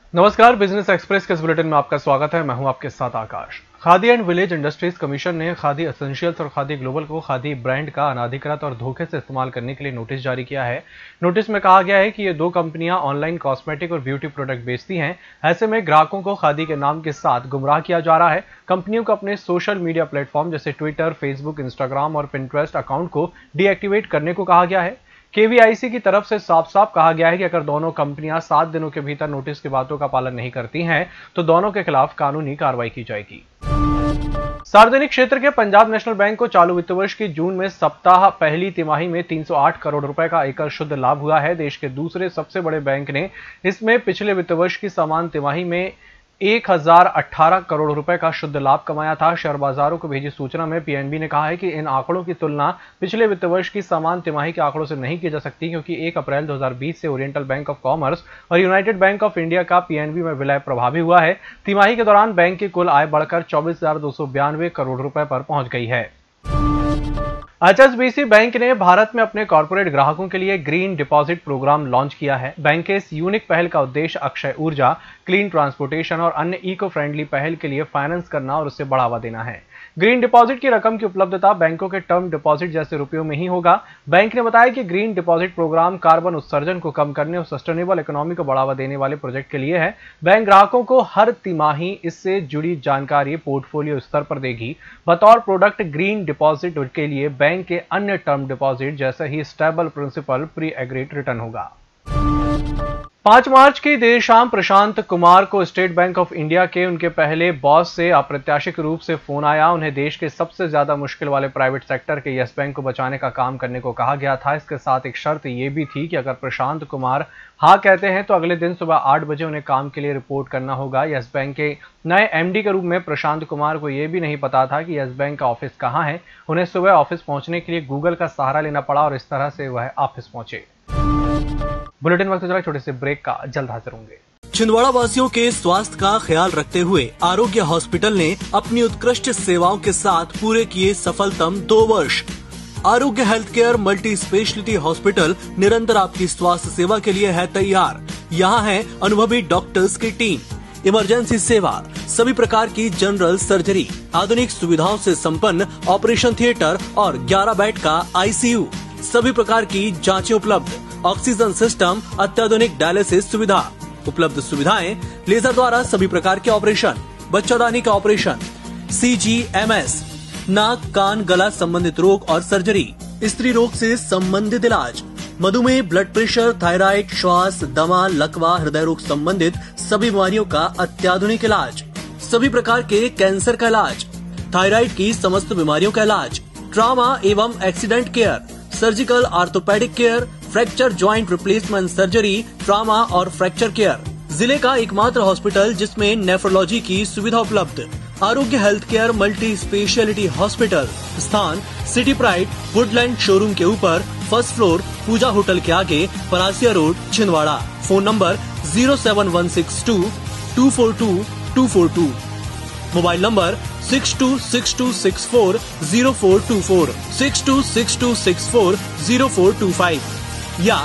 नमस्कार, business express के इस बुलेटिन में आपका स्वागत है। मैं हूं आपके साथ Akash. Khadi and village industries commission ने खादी एसेंशियल्स और खादी ग्लोबल को खादी ब्रांड का अनाधिकृत और धोखे से इस्तेमाल करने के लिए नोटिस जारी किया है। नोटिस में कहा गया है कि ये दो कंपनियां ऑनलाइन कॉस्मेटिक और ब्यूटी प्रोडक्ट बेचती हैं। ऐसे में ग्राहकों को खादी के नाम के साथ गुमराह किया जा रहा है। कंपनियों को अपने सोशल मीडिया प्लेटफॉर्म जैसे ट्विटर, फेसबुक, इंस्टाग्राम और पिंटरेस्ट अकाउंट को डीएक्टिवेट करने को कहा गया है। केवीआईसी की तरफ से साफ साफ कहा गया है कि अगर दोनों कंपनियां 7 दिनों के भीतर नोटिस की बातों का पालन नहीं करती हैं तो दोनों के खिलाफ कानूनी कार्रवाई की जाएगी। सार्वजनिक क्षेत्र के पंजाब नेशनल बैंक को चालू वित्त वर्ष की जून में सप्ताह पहली तिमाही में 308 करोड़ रुपए का एकल शुद्ध लाभ हुआ है। देश के दूसरे सबसे बड़े बैंक ने इसमें पिछले वित्त वर्ष की समान तिमाही में 1018 करोड़ रुपए का शुद्ध लाभ कमाया था। शेयर बाजारों को भेजी सूचना में पीएनबी ने कहा है कि इन आंकड़ों की तुलना पिछले वित्त वर्ष की समान तिमाही के आंकड़ों से नहीं की जा सकती, क्योंकि 1 अप्रैल 2020 से ओरिएंटल बैंक ऑफ कॉमर्स और यूनाइटेड बैंक ऑफ इंडिया का पीएनबी में विलय प्रभावी हुआ है। तिमाही के दौरान बैंक की कुल आय बढ़कर 24,292 करोड़ रुपए पर पहुंच गई है। एचएसबीसी बैंक ने भारत में अपने कॉर्पोरेट ग्राहकों के लिए ग्रीन डिपॉजिट प्रोग्राम लॉन्च किया है। बैंक के इस यूनिक पहल का उद्देश्य अक्षय ऊर्जा, क्लीन ट्रांसपोर्टेशन और अन्य इको फ्रेंडली पहल के लिए फाइनेंस करना और उसे बढ़ावा देना है। ग्रीन डिपॉजिट की रकम की उपलब्धता बैंकों के टर्म डिपॉजिट जैसे रुपयों में ही होगा। बैंक ने बताया कि ग्रीन डिपॉजिट प्रोग्राम कार्बन उत्सर्जन को कम करने और सस्टेनेबल इकोनॉमी को बढ़ावा देने वाले प्रोजेक्ट के लिए है। बैंक ग्राहकों को हर तिमाही इससे जुड़ी जानकारी पोर्टफोलियो स्तर पर देगी। बतौर प्रोडक्ट ग्रीन डिपॉजिट के लिए बैंक के अन्य टर्म डिपॉजिट जैसे ही stable principal pre agreed return होगा। 5 मार्च की देर शाम प्रशांत कुमार को स्टेट बैंक ऑफ इंडिया के उनके पहले बॉस से अप्रत्याशित रूप से फोन आया। उन्हें देश के सबसे ज्यादा मुश्किल वाले प्राइवेट सेक्टर के यस बैंक को बचाने का काम करने को कहा गया था। इसके साथ एक शर्त यह भी थी कि अगर प्रशांत कुमार हाँ कहते हैं तो अगले दिन सुबह 8 बजे उन्हें काम के लिए रिपोर्ट करना होगा। यस बैंक के नए एमडी के रूप में प्रशांत कुमार को यह भी नहीं पता था कि यस बैंक का ऑफिस कहां है। उन्हें सुबह ऑफिस पहुंचने के लिए गूगल का सहारा लेना पड़ा और इस तरह से वह ऑफिस पहुंचे। बुलेटिन वक्त चला, छोटे से ब्रेक का, जल्द हाजिर होंगे। छिंदवाड़ा वासियों के स्वास्थ्य का ख्याल रखते हुए आरोग्य हॉस्पिटल ने अपनी उत्कृष्ट सेवाओं के साथ पूरे किए सफलतम 2 वर्ष। Arogya health care multi speciality hospital निरंतर आपकी स्वास्थ्य सेवा के लिए है तैयार। यहाँ है अनुभवी डॉक्टर्स की टीम, इमरजेंसी सेवा, सभी प्रकार की जनरल सर्जरी, आधुनिक सुविधाओं से संपन्न ऑपरेशन थिएटर और 11 बेड का आईसीयू, सभी प्रकार की जांचें उपलब्ध, ऑक्सीजन सिस्टम, अत्याधुनिक डायलिसिस सुविधा उपलब्ध। सुविधाएं लेजर द्वारा सभी प्रकार के ऑपरेशन, बच्चादानी का ऑपरेशन, सीजीएमएस, नाक कान गला संबंधित रोग और सर्जरी, स्त्री रोग से संबंधित इलाज, मधुमेह, ब्लड प्रेशर, थायराइड, श्वास, दमा, लकवा, हृदय रोग संबंधित सभी बीमारियों का अत्याधुनिक इलाज, सभी प्रकार के कैंसर का इलाज, थायराइड की समस्त बीमारियों का इलाज, ट्रॉमा एवं accident care, surgical orthopaedic care, fracture joint replacement surgery, trauma और फ्रैक्चर केयर। जिले का एकमात्र हॉस्पिटल जिसमें नेफ्रोलॉजी की सुविधा उपलब्ध। Arogya health care multi speciality hospital, स्थान सिटी प्राइड वुडलैंड शोरूम के ऊपर, फर्स्ट फ्लोर, पूजा होटल के आगे, Parasia road, Chhindwara. Phone number 07162 242 242, mobile number 6262640424, 6262640425 या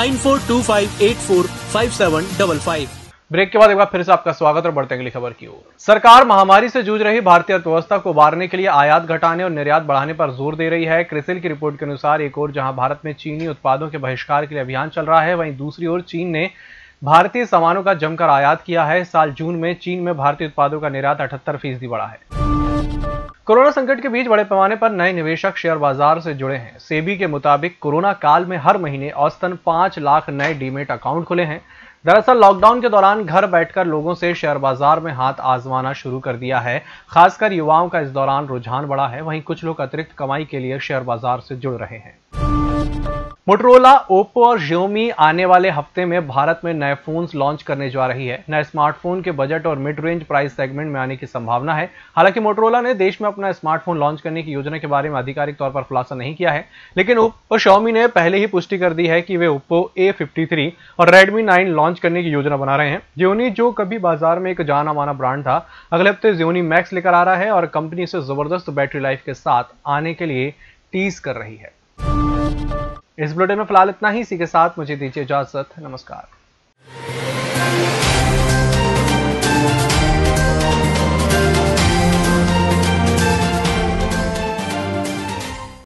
9425845755। ब्रेक के बाद एक बार फिर से आपका स्वागत और बढ़ते अगली खबर की ओर। सरकार महामारी से जूझ रही भारतीय अर्थव्यवस्था को उबारने के लिए आयात घटाने और निर्यात बढ़ाने पर जोर दे रही है। क्रिसिल की रिपोर्ट के अनुसार एक ओर जहां भारत में चीनी उत्पादों के बहिष्कार के लिए अभियान चल रहा है, वहीं दूसरी ओर चीन ने भारतीय सामानों का जमकर आयात किया है। साल जून में चीन में भारतीय उत्पादों का निर्यात 78% बढ़ा है। कोरोना संकट के बीच बड़े पैमाने पर नए निवेशक शेयर बाजार से जुड़े हैं। सेबी के मुताबिक कोरोना काल में हर महीने औसतन 5 लाख नए डीमेट अकाउंट खुले हैं। दरअसल लॉकडाउन के दौरान घर बैठकर लोगों से शेयर बाजार में हाथ आजमाना शुरू कर दिया है। खासकर युवाओं का इस दौरान रुझान बढ़ा है। वहीं कुछ लोग अतिरिक्त कमाई के लिए शेयर बाजार से जुड़ रहे हैं। मोटोरोला, ओप्पो और Xiaomi आने वाले हफ्ते में भारत में नए फोन्स लॉन्च करने जा रही है। नए स्मार्टफोन के बजट और मिड रेंज प्राइस सेगमेंट में आने की संभावना है। हालांकि मोटोरोला ने देश में अपना स्मार्टफोन लॉन्च करने की योजना के बारे में आधिकारिक तौर पर खुलासा नहीं किया है, लेकिन ओप्पो और Xiaomi ने पहले ही पुष्टि कर दी है कि वे ओप्पो A53 और Redmi 9 लॉन्च करने की योजना बना रहे हैं। Xiaomi, जो कभी बाजार में एक जाना माना ब्रांड था, अगले हफ्ते Xiaomi Max लेकर आ रहा है और कंपनी से जबरदस्त बैटरी लाइफ के साथ आने के लिए टीज कर रही है। इस बुलेटिन में फिलहाल इतना ही। इसी के साथ मुझे दीजिए इजाजत। नमस्कार।